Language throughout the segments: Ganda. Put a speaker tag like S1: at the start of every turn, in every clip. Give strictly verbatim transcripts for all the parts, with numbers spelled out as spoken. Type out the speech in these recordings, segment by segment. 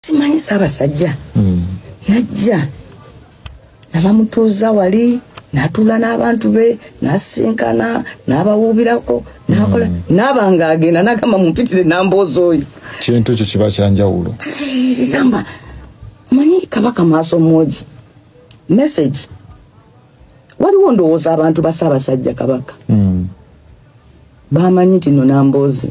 S1: Simanyi Ssabasajja mm. najja nabamutuuza wali natula n'abantu be nasinkana n'abawuubirako nakola mm. nabanga agenda nakama mumpitire Nambooze oyo kintu ekyo kiba kyanjawulo gamba manyi Kabaka maaso mwogi message waliwo ndowooza abantu ba Ssabasajja Kabaka mm. bamanyi nti no Nambooze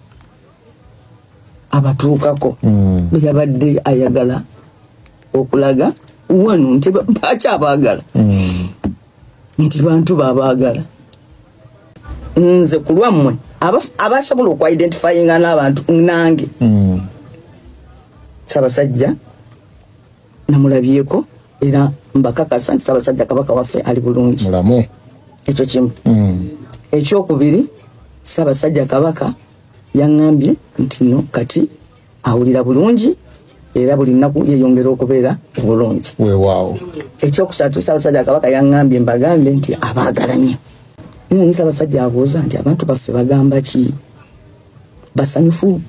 S1: abatuukako mm. yabadde ayagala okulaga wano nti baki abaagala mm. nti bantu babaagala nze ku lwammwe abasobola okwidentifyinga n'abantu nange mm. Ssabasajja namulabyeko era mbakakasa nti Ssabasajja Kabaka waffe ali bulungi mulamu ekyo kimu mm. ekyokubiri Ssabasajja Kabaka yangambye nti no kati awulira bulungi era buli nnaku yeyongera okubeera bulungi weewaawo ekyokusatu Ssabasajja Kabaka yangambye mbagambe nti abaagala nnyo nini Ssabasajja abuuza nti abantu baffe bagamba ki basanyufu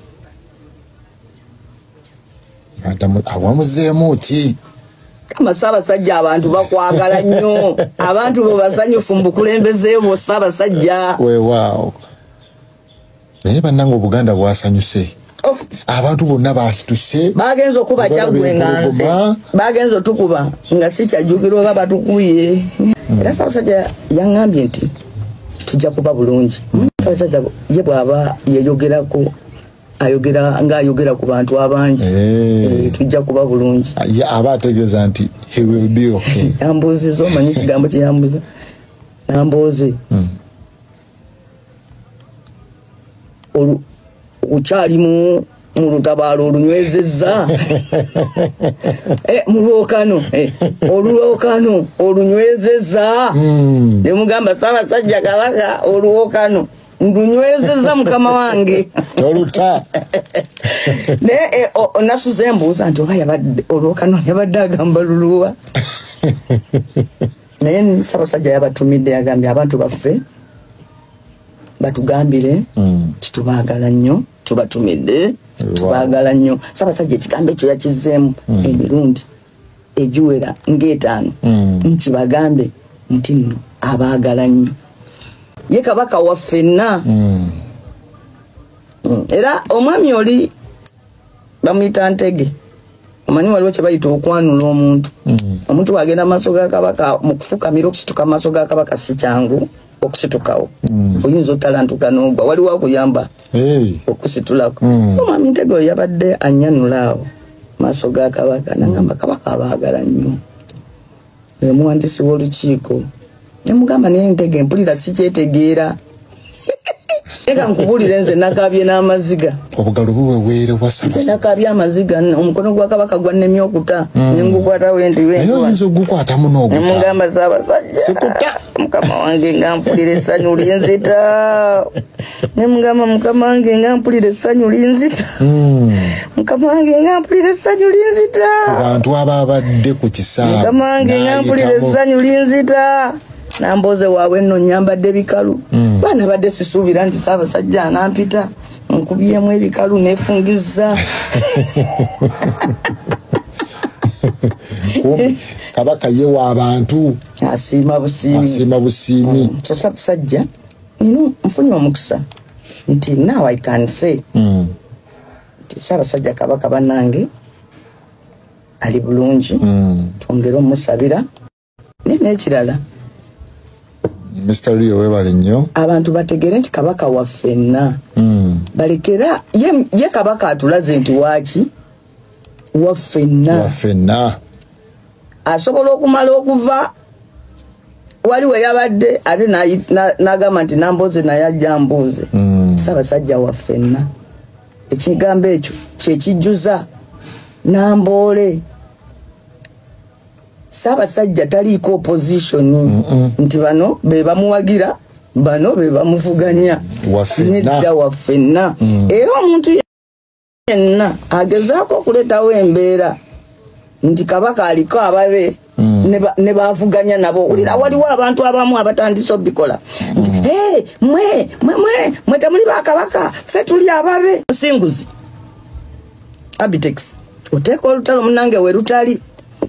S1: awamuzeemu ki kama Ssabasajja abantu bakwagala nnyo abantu bo basanyufu mu bukulembeze bwo Ssabasajja weewaawo naye bannange Obuganda bwasanyuse abantu bonna basituse bagenzo kuba kyagwenga nze bagenzo tukuba nga si kyajjukira oba batukuye era Ssabasajja yangambye nti tujja kuba bulungi Ssabasajja ye bw'aba yeyogerako ayogera nga ayogera ku bantu abangi tujja kuba bulungi aba ategeeza nti he will be okay Nambooze omanyi kigambo kye yambuza Nambooze ukyali mu lutabaalo olunywezezza mu lwokano olwokano olunywezezza ne mugamba Ssabasajja Kabaka olwokano ndunywezezza mukama wange oluta ne nasuze embuuza nti oba yabadde olwokano yabadde agamba luluwa naye Ssabasajja yabatumidde yagambye abantu baffe batugambire mm. tubaagala nnyo tubatumidde tubaagala nnyo Ssabasajja ekigambo ekyo yakizeemu mm. emirundi egiwera ng'etaano mm. nkibagambe nti nno abaagala nnyo ye Kabaka waffenna mm. mm. era omwami oli bamuyita Ntege omanyi waliwo kye bayita okwanula omuntu mm. omuntu wagenda maaso ga Kabaka mu kufukamira okusituka maaso ga Kabaka si kyangu okusitukawo mm. oyinza otalantuka n'ogwa waliwo akuyamba hey. okusitulako mm. so mwami Ntege oyo yabadde annyanulaawo maaso ga Kabaka nangamba Kabaka abaagala nnyo omuwandiisi w'olukiiko nemugamba naye Ntege mpulira sikyetegeera eka nkubulire nze nakabye n'amaziga obugalo buweweere wa Ssabasajja nakabye amaziga omukono gwa Kabaka gwannemye okuta nengukwata wendi we naye oyinza ogukwatamu n'oguta nemugamba Ssabasajja sikuta mukama wange nga mpulira essanyu linzita nemugamba mukama wange nga mpulira essanyu linzita mukama wange nga mpulira essanyu linzita abantu ababadde ku kisaabo mukama wange nga mpulira essanyu linzita Nambooze waabwe nno nyambadde bikalu mm. baana badde sisuubira nti Ssabasajja anampita nkubyemu ebikalu nefungiza Kabaka yewa abantu asiima busiimi asiima busiimi mm. so Ssabasajja nino nfunye omukisa nti now I can say mm. nti Ssabasajja Kabaka bannange ali bulungi mm. twongere omusabira n'ekirala Mister Rio webale nnyo abantu bategere nti Kabaka waffenna mm. balekera ye, ye Kabaka atulaze nti waki waffenna waffenna asobola okumala okuva waliwo yabadde ate n'agamba nti Nambooze naye ajja mbuuze mm. Ssabasajja waffenna ekigambo ekyo kyekijjuza Namboole Ssabasajja taliiko opposition mm -mm. nti bano be bamuwagira bano be bamuvuganya nedda waffenna mm. era omuntu yenna agezaako okuleetawo embeera nti Kabaka aliko ababe mm. ne bavuganya nabo ulira waliwo abantu abamu abatandise obikola nti mm. hey, mwe mwe mwe mwe temuli ba Kabaka ffe tuli ababe Singuzi Abitex oteeka olutalo munange we lutali.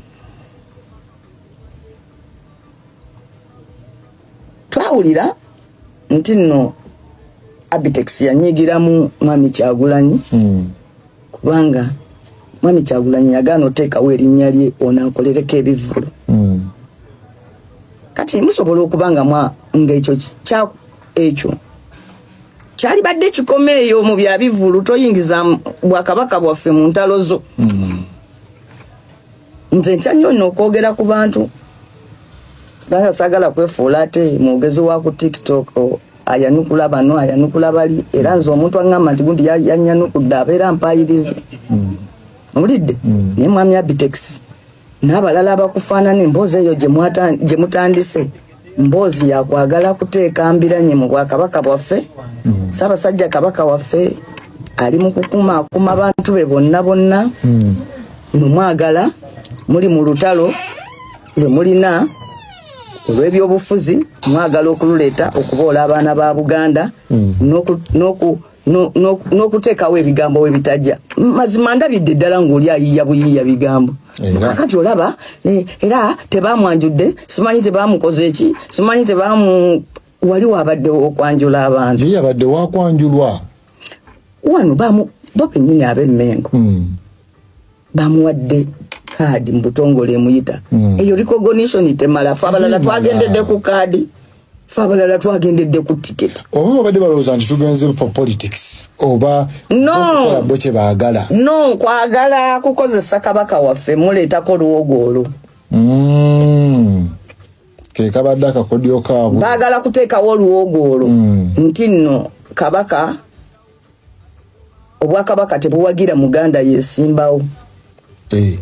S1: Twawulira nti nno Abitex yanyigiramu Mwami Kyagulanyi mm. kubanga Mwami Kyagulanyi yagaana oteekawo erinnya lye onaakolereko ebivvulu mm. kati musobola okubanga mwa ng'ekyo kya ekyo kyali badde kikomeeyo mu bya bivvulu toyingiza Bwakabaka bwaffe mu ntalo zo mm. nze ntya nnyo nno okwogera ku bantu banga sagala kwefuula ate mwogezi wa ku TikTok ayanukula bano ayanukula bali era nze omuntu aŋŋamba nti gundi yanyanukudde abeera mpayirizi owulidde mm. naye Mwami Abitex n'abalala abakufaanana emboozi eyo gye mutandise mboozi yakwagala kuteeka mbiranye mu Bwakabaka bwaffe mm. Ssabasajja Kabaka waffe ali mu kukumaakuma abantu be bonna bonna mm. mumwagala muli mu lutalo lwe mulina olw'ebyobufuzi mwagala okululeeta okuboola abaana ba Buganda mm. n'okuteekawo ebigambo we bitajja mazima ndabidde ddala ng'oli ayiiya buyiiya bigambo kakati olaba era tebamwanjudde simanyi tebamukoze eki simanyi tebamu wali wabadde okwanjula abantu ye yabadde wakwanjulwa wano bamu bo bennyini ab'emmengo mm. bamuwadde kaadi mu butongole emuyita mm. eyo recognition temala fa abalala twagendedde ku kaadi fa abalala twagendedde ku ticket oba badde balowooza nti tugenze for politics oba no bo kye baagala no kwagala kukozesa Kabaka waffe muleetako luwogolo mm. ke kabadde akakodyo kaabwe baagala kuteekawo luwogolo mm. nti nno Kabaka Obwakabaka tebuwagira Muganda yesimbawo eh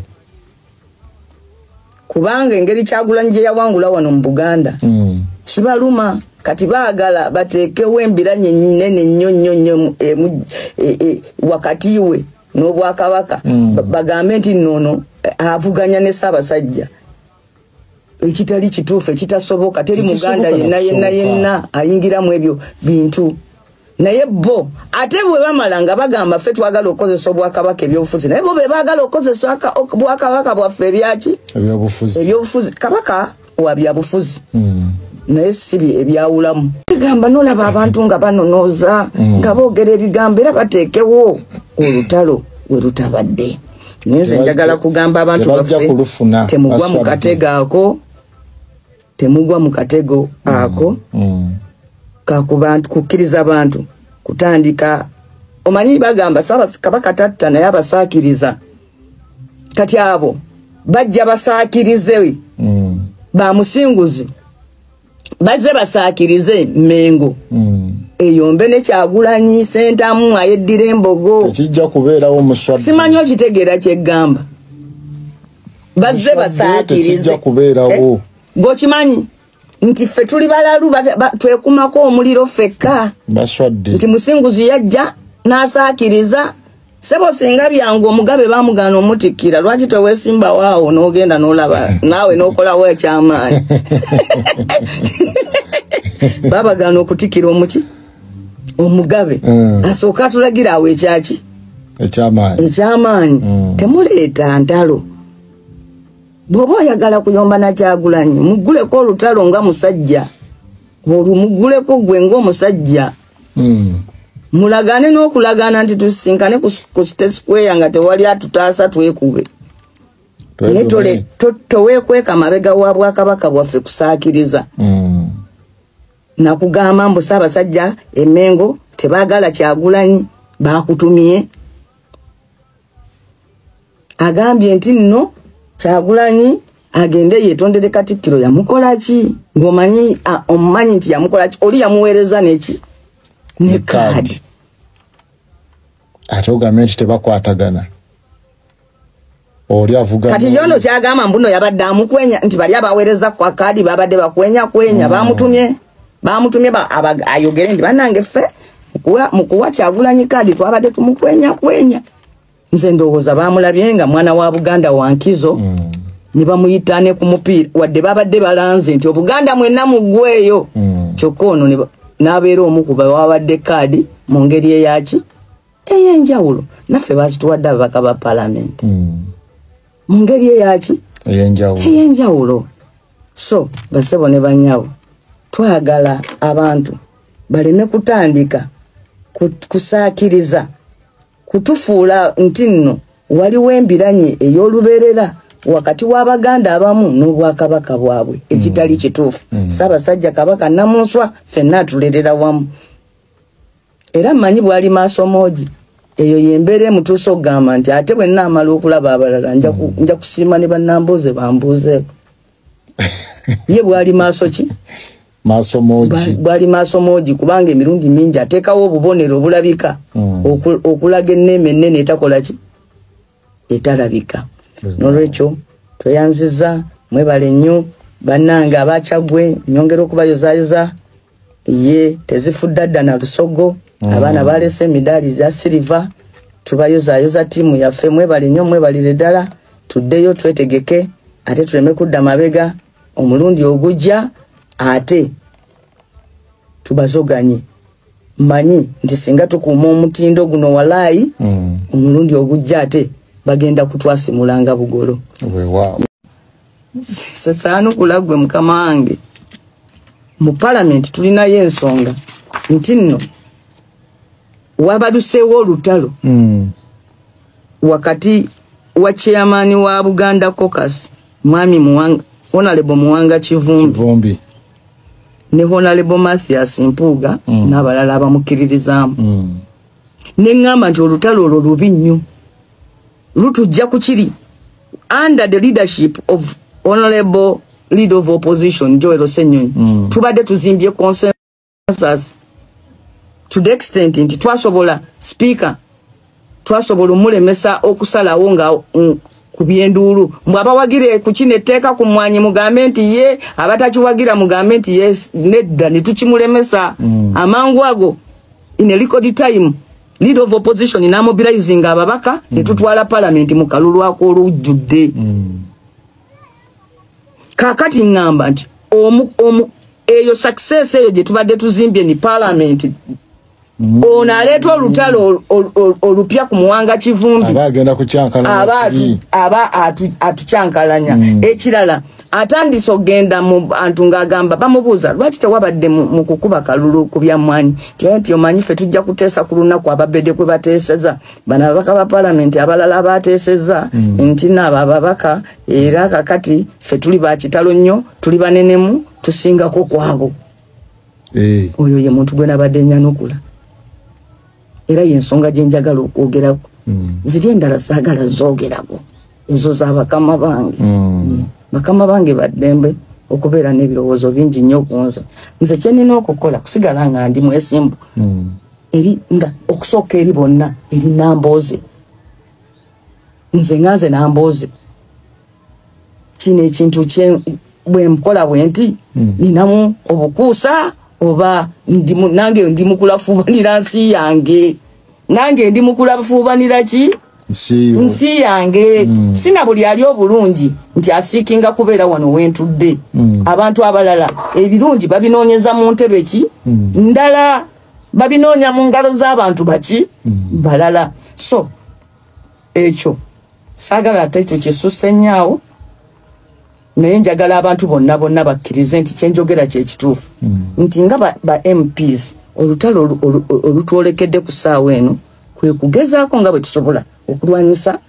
S1: kubanga engeri Kyagulanyi gye yawangula wano mu Buganda mm. kibaluma kati baagala bateekewo embiranye nnene nnyo nnyo nnyo e, e, e, wakati we n'Obwakabaka mm. bagambe nti nnono avuganya ne Ssabasajja ekitali kituufu ekitasoboka teri Muganda yenna yenna yenna ayingiramu ebyo bintu naye bo ate bwe bamala nga bagamba ffe twagala okozesa Obwakabaka ebyobufuzi naye bo be baagala okozesa Obwakabaka bwaffe ebyaki ebyobufuzi ebyobufuzi Kabaka wa byabufuzi mm. naye sibi ebyawulamu gamba nolaba abantu nga banonooza mm. nga boogera ebigambo era bateekewo olutalo we lutabadde nze njagala kugamba abantu baffe temugwa mu katego ako temugwa mu katego ako mm. kakubantu kukkiriza abantu kutandika omanyi bagamba Kabaka tatta naye abasaakiriza kati abo bajja basaakirize mm. bamusinguzi bazze basaakirize Mengo mm. eyombe ne Kyagulanyi Sentamu ayeddira embogo tekijja kubeerawo muswadde simanyi okitegeera kyeggamba bazze basaakirize tekijja kubeerawo eh? Gokimanyi nti ffe tuli balalu twekumako omuliro fekka baswadde nti musinguzi yajja n'asaakiriza sebo singa byangu omugabe bamugana omutikkira lwaki teweesimba waawo n'ogenda n'olaba naawe n'okolawo ekyamaanyi babagana okutikkira omuki omugabe mm. asooka tulagira awo ekyaki ekyamaanyi ekyamaanyi mm. temuleeta ntalo bw'oba oyagala kuyomba na Kyagulanyi muguleko olutalo nga musajja olwo muguleko gwe ng'omusajja mm. mulagane n'okulagana nti tusinkane ku State Square nga tewali atutaasa twekube naye tole toweekweka mabega wa Bwakabaka bwaffe kusaakiriza mm. nakugamba mbu Ssabasajja Emmengo tebaagala Kyagulanyi baakutumye agambye nti nno Kyagulanyi agende yetondere Katikkiro yamukola ki ng'omanyi omumanyi nti yamukola ki oli yamuweereza neki ne kaadi ate ogambe nti tebakwatagana oli avuga kati yono kyagamba mbuno yabadde amukwenya nti bali abaweereza kwa kaadi babadde bakwenya kwenya mm. bamutumye bamutumye ba, ayogere ndi bannange ffe mukuwa Kyagulanyi kaadi twabadde tumukwenya kwenya nze ndowooza bamulabye nga mwana wa Buganda wa nkizo mm. ne bamuyitane ku mupiira wadde babadde balanze nti Obuganda mwenna muggweeyo mm. kyokka ono n'abeera omu ku bawabadde kaadi mu ngeri eyaki eyenjawulo naffe bazituwadde ababaka ba parliament
S2: mm.
S1: mu ngeri eyaki
S2: eyenjawulo
S1: eyenjawulo. So basebo ne banyawo twagala abantu baleme kutandika kusaakiriza kutufuula nti nno waliwo embiranye ey'olubeerera wakati w'Abaganda abamu n'Obwakabaka bwabwe ekitali kituufu. mm. Ssabasajja Kabaka Namunswa ffenna atulerera wamu era mmanyi bwali maaso moogi eyo yembeera emutuusa okugamba nti ate bwe nnaamala okulaba abalala nja mm. kusiima ne bannambuuze bambuuzeeko. Ye bwali maaso ki
S2: maaso moogi
S1: bwali maaso moogi kubanga emirundi mingi ateekawo obubonero obulabika mm. okulaga enneeme ennene etakola ki etalabika. mm. Nolwekyo tweyanziza mwebale nnyo bannange abakyagwe nyongera okubayozaayoza ye tezifudda dda na lusogo. mm. Abaana balese emidaali za siliva tubayozaayoza ttiimu yaffe mwebale nnyo mwebalire ddala tuddeyo twetegeke ate tuleme kudda mabega omulundi ogujja ate tubazoganye. Mmanyi nti singa tukuuma omutindo guno walaayi mm. omulundi ogujja ate bagenda kutwasimulanga bugolo.
S2: Wow.
S1: Sasaano kulagwe mukama wange mu parliament tulinayo ensonga nti nno wabaduseewo olutalo
S2: mm.
S1: wakati wa chairman wa Buganda Caucus Mwami Muwanga Honorable Muwanga Kivumbi,
S2: Kivumbi.
S1: ne Honorable Mathias Mpuuga mm. n'abalala abamukiririzaamu.
S2: mm.
S1: ne ngamba nti olutalo olwo lubi nnyo lutujja ku kiri under the leadership of Honorable Leader of Opposition Joel Osenyonyi.
S2: mm.
S1: tubadde tuzimbye consensus to the extent nti twasobola speaker twasobola omulemesa okusalawo nga um, kubyenduulu mwabawagire ku kino etteeka ku mwanyi mugambe nti ye abatakiwagira mugambe nti yes nedda ne tukimulemesa.
S2: mm.
S1: amangu ago in a record time Leader of Opposition na mobilizing ababaka mm. ne tutwala parliament mu kalulu akolujjudde.
S2: mm.
S1: Kakati ngamba nti omu, omu eyo success eyo gye tubadde tuzimbye ni parliament. mm. Ono aleetwa olutalo olupya ku Muwanga Kivumbi
S2: aba agenda kucyankalanya
S1: aba aba atu, atucyankalanya. mm. Ekirala atandise ogenda mu bantu ng'agamba bamubuuza lwaki tewabadde mu kukuba kalulu ku byamwanyi nti omanyi ffe tujja kuteesa ku lunaku ababedde kwe bateeseza bano ababaka ba parliament abalala abateeseza mm. nti naabo ababaka era kakati ffe tuli bakitalo nnyo tuli banenemu tusingako kwabo.
S2: hey.
S1: Oyo ye muntu gwe nabadde nyanukula era yensonga gye njagala okwogerako. mm. Ziri endala saagala zoogerako ezo z'abakama bange.
S2: mm.
S1: mm. Bakama bange baddembe okubeera n'ebirowoozo bingi nnyo kunze. Nze kye nina okukola kusigala nga ndi mwesimbu
S2: mm.
S1: eri nga okusooka eri bonna eri Nambooze. Nze nga nze Nambooze kino ekintu kye bwe mkola bwe nti mm. ninamu obukuusa oba ndimu, nange ndi mukulafuubanira nsi yange nange ndi mukulafuubanira ki nsi yange. mm. Sina buli ali obulungi nti asiikinga kubeera wano wentudde. mm. Abantu abalala ebirungi babinoonyeza mu ntebe ki mm. ndala babinoonya mu ngalo z'abantu baki mm. balala. So ekyo saagala ate ekyo kyesusse nnyawo naye njagala abantu bonna bonna bakkirize nti kyenjogera kyekituufu. mm. Nti nga ba, ba M Ps olutalo olutwolekedde ku ssaawa eno kwe kugezaako nga bwe tusobola okulwanyisa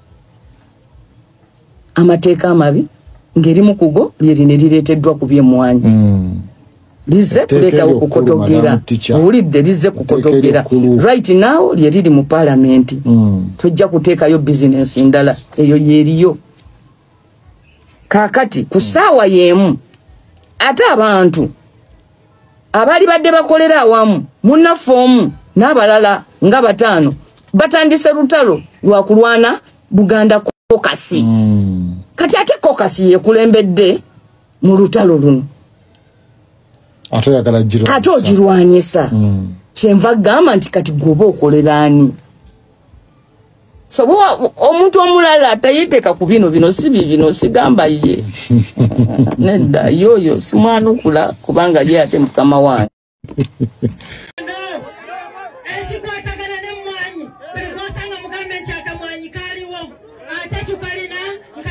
S1: amateeka amabi ng'erimu kugo lyeri ne lireeteddwa ku by'emmwanyi.
S2: mm.
S1: Lize kuleetawo kukotogera owulidde lize kukotogera right now lyeriri mu parliament.
S2: mm.
S1: Tujja kuteekayo bizinensi ndala eyo yeeriyo kakati ku ssaawa y'emu ate abantu abali badde bakolera awamu munnaffe omu n'abalala nga bataano batandise lutalo lwa kulwana Buganda Caucus.
S2: mm.
S1: Kati ate Caucus yekulembedde mu lutalo luno ate ogirwanyisa.
S2: mm.
S1: Kyenva gamba nti kati goba okoleraani. So omuntu omulala tayiteeka ku bino bino si bino sigamba ye nedda yoyo simwanukula kubanga ye ate mukama wange. Ekikwatagana n'emmwanyi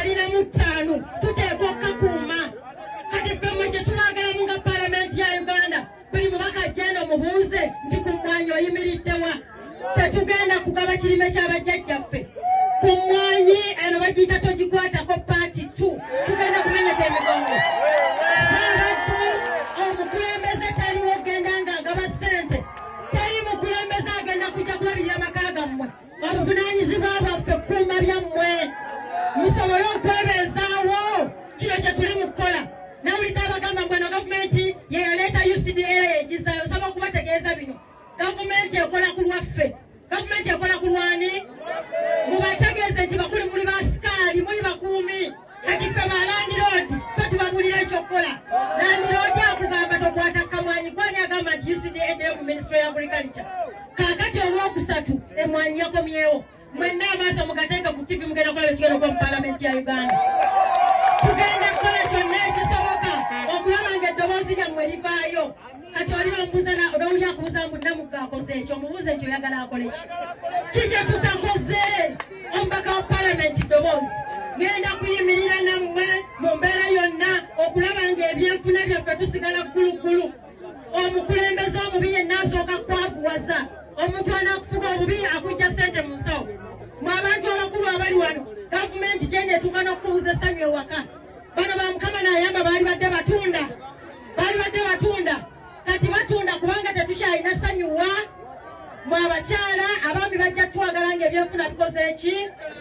S3: abiri mu ttaano tuteekwa okukakuma kati ffe mwe kye tubagala mu nga paalamenti ya Uganda buli mubaka agenda omubuuze nti ku mmwanyi oyimiriddewa tetugenda kugaba kirime ky'abajjajjaffe ku mmwanyi eno bagiyita togikwatako paati tu tugenda kumenyeka emigongo saabaddu omukulembeze taliwo genda ng'agaba ssente teri mukulembeze agenda kujja kulabirira amaka gammwe obuvunaanyizibwa bwaffe kuuma byammwe musobole okwebeezaawo kino kye tuli mu kukola nawulidde abagamba mbweno gavumenti ye yaleeta U C D A egizaayo osaba okubategeeza bino gavumenti ekola ku lwaffe gavumenti ekola ku lwani mubategeeze nti bakuli muli basikaali muli bakuumi kati ffe ba landiroodi ffe tubabulira ekyokukola landiroodi akugamba tokwata kamwanyi kwani agamba nti U C D A mu Ministry of Agriculture kaakati olwokusatu emwanyi yakomyewo mwenna amaaso mugateeka ku T V mugenda kulaba ekigenda okuva mu paalamenti ya Uganda tugenda kukola kyonna ekisoboka okulaba ng'eddoboozi lyammwe livaayo kati oli bamubuuza olwawuli akubuuza mbu Nambooze akoze ekyo omubuuze ekyo oyagala akole ki kiki tutakoze omubaka wa paalamenti ddoboozi ngenda kuyimirira nammwe mu mbeera yonna okulaba ng'ebyenfuna byaffe tusigala gguluggulu omukulembeze omubi yenna asooka kwavuwaza omuntu anaakufuga obubi akujja ssente mu nsawo mwe abantu abakulu abali wano gavumenti gyenda etuuka n'okukubuza essanyu ewaka bano ba Mukama n'ayamba baali badde batunda baali badde batunda kati batunda kubanga tetukyalina ssanyuwa mwe abakyala abaami bajja twagala ng'ebyenfuna bikoze eki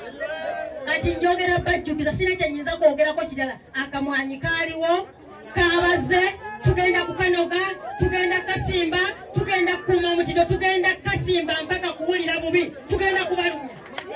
S3: kati njogera bajjukiza sina kyenyinza kwogerako kirala akamwanyi kaaliwo kabaze tugenda kukanoga tugenda kasimba tugenda kukuuma omutindo tugenda kasimba mpaka kuwulira bubi tugenda kubalumya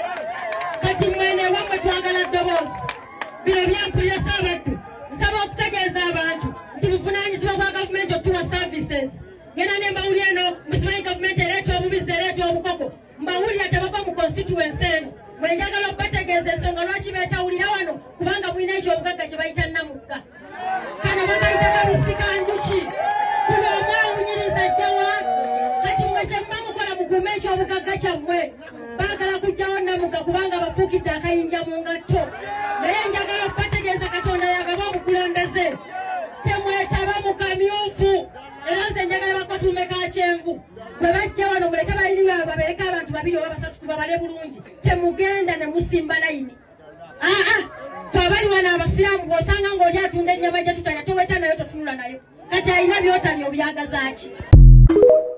S3: kati mwene wamwe twagala ddoboozi bino byampulira Saabaddu nsaba okutegeeza abantu nti buvunaanyizibwa bwa gavumenti okutuwa services ngenda ne mbawulira eno musimanyi gavumenti ereeta obubizi ereeta obukoko mbawulira tebava mu constituency eno mwe njagala okubategeeza ensonga lwaki beetawulira wano kubanga mulina ekyobugagga kye bayita Namugga kano bakayita kabisika njuki kuno omwawunyiriza jjawa kati mwe kye muba mukola mukuuma ekyobugagga kyammwe baagala kujjawo Namugga kubanga bafuukidde akayinja mu ngatto naye njagala okubategeeza Katonda yagaba obukulembeze temwetaba mu kamyufu era nze njagala bakatuume ka kyenvu bwe bajja wano muleke baliriwe babereke abantu babiri oba basatu tubabale bulungi temugenda ne musimba layini aa fe abali wano abasiraamu bw'osanga ng'oli atunda ennyama gye tutanya toweta nayo totunula nayo kati alina byotanya obyagazaaki